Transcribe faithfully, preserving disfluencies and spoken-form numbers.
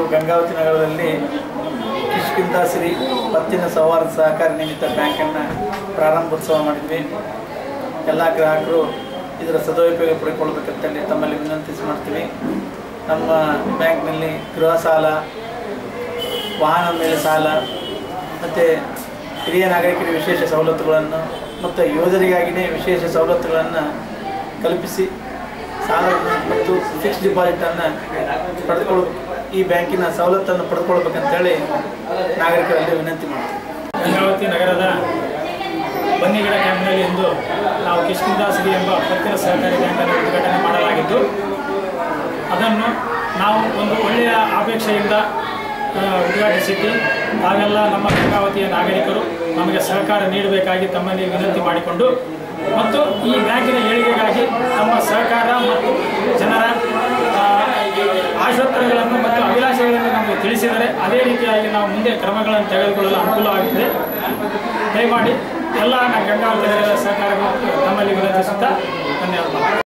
ಗಂಗಾವತಿ ನಗರದಲ್ಲಿ ಕಿಷ್ಕಿಂಧಾಶ್ರೀ ಪತ್ತಿನ ಸೌಹಾರ್ದ ಸಹಕಾರಿ ನಿಮಿತ್ತ ಬ್ಯಾಂಕನ್ನು ಪ್ರಾರಂಭೋತ್ಸವ ಮಾಡಿದ್ವಿ. ಎಲ್ಲ ಗ್ರಾಹಕರು ಇದರ ಸದುಪಯೋಗ ಪಡೆದುಕೊಳ್ಳಬೇಕಂತೇಳಿ ತಮ್ಮಲ್ಲಿ ವಿನಂತಿಸಿ ಮಾಡ್ತೀವಿ. ನಮ್ಮ ಬ್ಯಾಂಕ್ನಲ್ಲಿ ಗೃಹ ಸಾಲ, ವಾಹನದ ಮೇಲೆ ಸಾಲ ಮತ್ತು ಹಿರಿಯ ನಾಗರಿಕರಿಗೆ ವಿಶೇಷ ಸವಲತ್ತುಗಳನ್ನು ಮತ್ತು ಯೋಧರಿಗಾಗಿಯೇ ವಿಶೇಷ ಸವಲತ್ತುಗಳನ್ನು ಕಲ್ಪಿಸಿ ಸಾಲ ಮತ್ತು ಫಿಕ್ಸ್ಡ್ ಡಿಪಾಸಿಟನ್ನು ಪಡೆದುಕೊಳ್ಳಬೇಕು. ಈ ಬ್ಯಾಂಕಿನ ಸವಲತ್ತನ್ನು ಪಡೆದುಕೊಳ್ಬೇಕಂತೇಳಿ ನಾಗರಿಕರಲ್ಲಿ ವಿನಂತಿ ಮಾಡ್ತೀವಿ. ಗಂಗಾವತಿ ನಗರದ ಬನ್ನಿಗಿಡ ಕ್ಯಾಂಪ್ನಲ್ಲಿ ಇಂದು ನಾವು ಕಿಷ್ಕಿಂಧಾಶ್ರೀ ಎಂಬ ಪತ್ತಿನ ಸಹಕಾರಿ ಬ್ಯಾಂಕನ್ನು ಉದ್ಘಾಟನೆ ಮಾಡಲಾಗಿದ್ದು, ಅದನ್ನು ನಾವು ಒಂದು ಒಳ್ಳೆಯ ಅಪೇಕ್ಷೆಯಿಂದ ಉದ್ಘಾಟಿಸಿದ್ದು. ಹಾಗೆಲ್ಲ ನಮ್ಮ ಗಂಗಾವತಿಯ ನಾಗರಿಕರು ನಮಗೆ ಸಹಕಾರ ನೀಡಬೇಕಾಗಿ ತಮ್ಮಲ್ಲಿ ವಿನಂತಿ ಮಾಡಿಕೊಂಡು, ಮತ್ತು ಈ ಬ್ಯಾಂಕಿನ ಏಳಿಗೆಗಾಗಿ ತಮ್ಮ ಸಹಕಾರ ಮತ್ತು ಜನರ ಆಶೋತ್ತರಗಳನ್ನು ಮತ್ತು ಅಭಿಲಾಷೆಗಳನ್ನು ನಮಗೆ ತಿಳಿಸಿದರೆ ಅದೇ ರೀತಿಯಾಗಿ ನಾವು ಮುಂದೆ ಕ್ರಮಗಳನ್ನು ತೆಗೆದುಕೊಳ್ಳಲು ಅನುಕೂಲವಾಗಿದೆ. ದಯಮಾಡಿ ಎಲ್ಲ ಗಂಗಾವತಿ ಸಹಕಾರಗಳು ತಮ್ಮಲ್ಲಿ ವಿನಂತಿಸುತ್ತಾ ಧನ್ಯವಾದ.